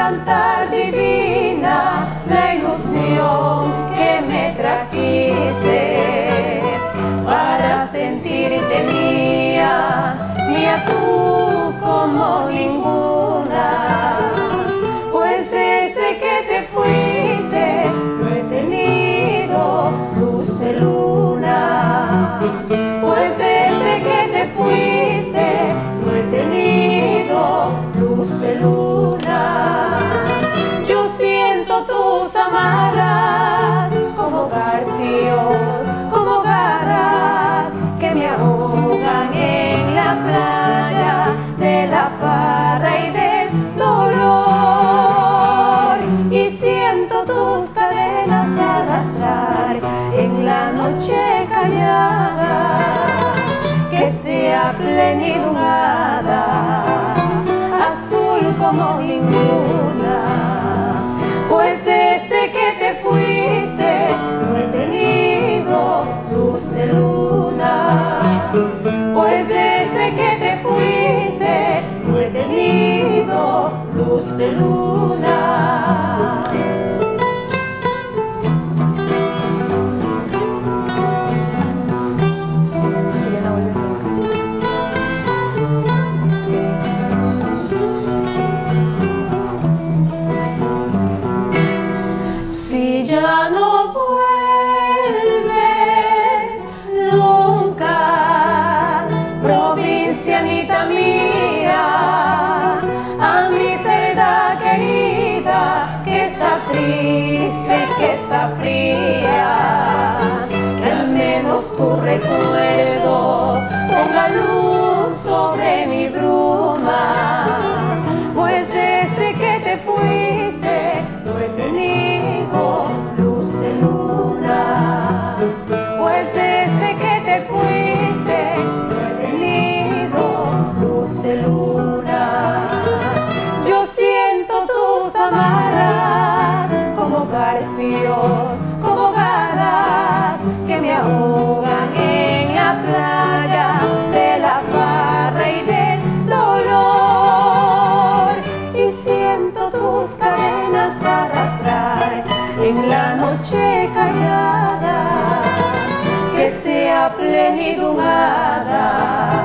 cantar divina la ilusión que me trajiste para sentirte mía, mía tú como ninguna. Pues desde que te fuiste no he tenido luz de luna. Pues desde que te fuiste no he tenido luz de luna. Yo siento tus amarras como garfios, como garras que me ahogan en la playa de la farra y del dolor. Y siento tus cadenas arrastrar en la noche callada, que sea plenilunada, azul como ninguna. Pues desde que te fuiste no he tenido luz de luna. Pues desde que te fuiste no he tenido luz de luna. Si ya no vuelves nunca, provincianita mía, a mi celda querida, que está triste, que está fría, que al menos tu recuerdo ponga luz sobre mi bruma. Pues desde que te fuiste no he tenido luz de luna. Pues desde que te fuiste no he tenido luz de luna. Yo siento tus amarras como garfios, como garras que me ahogan en la playa de la farra y del dolor. Y siento tus cadenas arrastrar en la noche callada, que sea plenilunada,